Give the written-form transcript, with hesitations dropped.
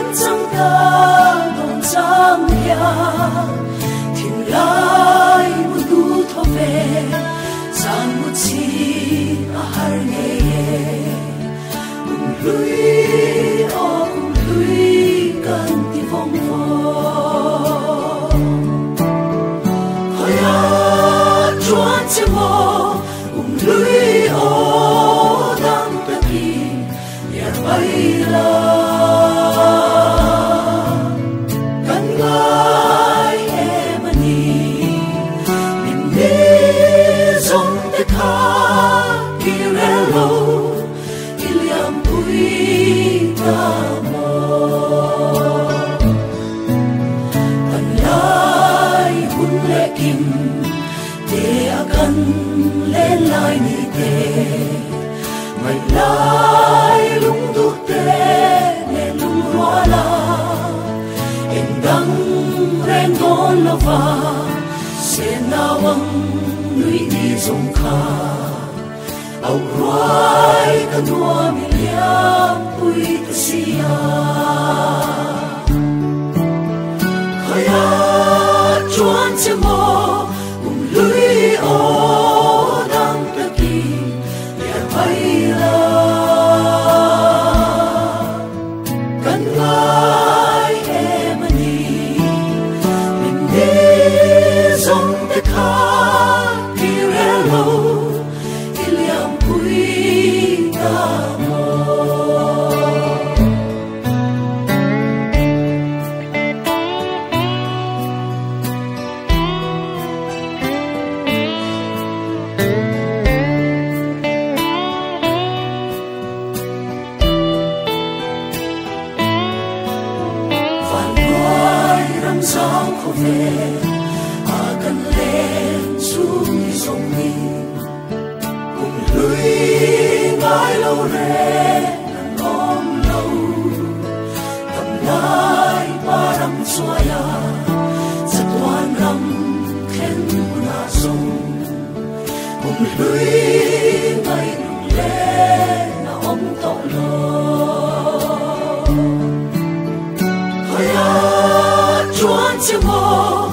chẳng ta đồng chẳng ya thiên lai một du thọ về sang một chi har nghe lui lui cần ti vòng vòng hỏi chuan chim mò lui đang ta đi nhà bay la cần ngay em ani mình đi giống te kha kirelo iliam pui ta mo cần lại hun lệ kim te akan lên lại ni te ngày lại lung tu te le lung hoa la em đang ren gon lova se nawang nui đi sông kha au ruai kanua miliam pui ta sia khaya chuan chemo lui o đang ta ki ya bay la kan lai em ani mình đi sông te kha kirelo iliam pui ta mo sao không về cần lên xuống sông đi cùng lưới ngái lâu rê nằm ôm lâu cầm lái ba năm xoay rất toan năm khen na sông cùng lưới ngái nằm lê na ôm tàu lo chuan chim mò